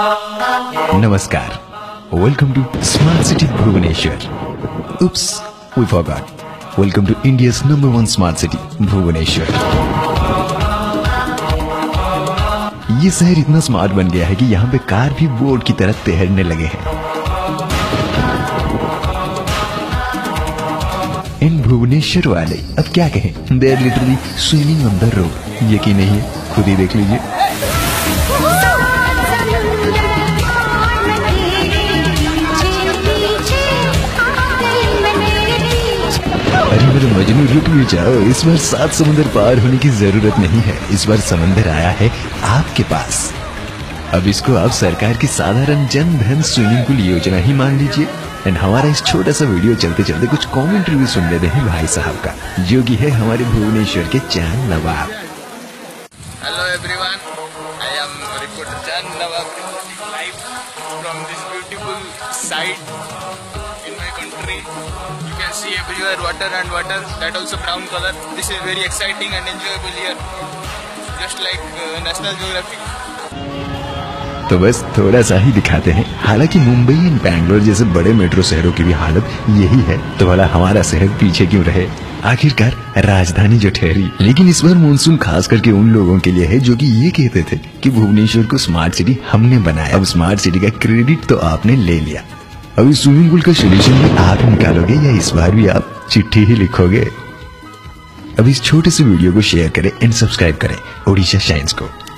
नमस्कार, welcome to smart city Bhubaneswar. Oops, we forgot. Welcome to India's number 1 smart city Bhubaneswar. ये शहर इतना smart बन गया है कि यहाँ पे कार भी बोर्ड की तरह तैरने लगे हैं। इन भुवनेश्वर वाले अब क्या कहें, they are literally swimming on the road. यकीन नहीं है, खुद ही देख लीजिए। अरे मेरे मजनू, रुक भी जाओ। इस बार 7 समुद्र पार होने की जरूरत नहीं है। इस बार समंदर आया है आपके पास। अब इसको आप सरकार की साधारण जन धन स्विमिंग पूल योजना ही मान लीजिए। एंड हमारा इस छोटा सा वीडियो चलते चलते कुछ कमेंट्री भी सुन लेते हैं भाई साहब का, जो कि है हमारे भुवनेश्वर के Chand Nawab. Hello everyone, I am reporter Chand Nawab reporting live from this beautiful site in my country. You can see everywhere water and water, that also brown color. This is very exciting and enjoyable here, just like National Geographic. तो बस थोड़ा सा ही दिखाते हैं। हालांकि Mumbai and Bangalore जैसे बड़े metro शहरों की भी हालत यही है, तो भला हमारा शहर पीछे क्यों रहे। आखिरकार राजधानी जो ठहरी। लेकिन इस बार मानसून खास करके उन लोगों के लिए है जो कि ये कहते थे कि भुवनेश्वर को स्मार्ट सिटी हमने बनाया। अब स्मार्ट सिटी का क्रेडिट तो आपने ले लिया, अब इस स्विमिंग पूल का सोल्यूशन भी आप निकालोगे या इस बार भी आप चिट्ठी ही लिखोगे। अब इस छोटे से वीडियो को शेयर करें एंड सब्सक्राइब करें ओडिशा शाइन्स को।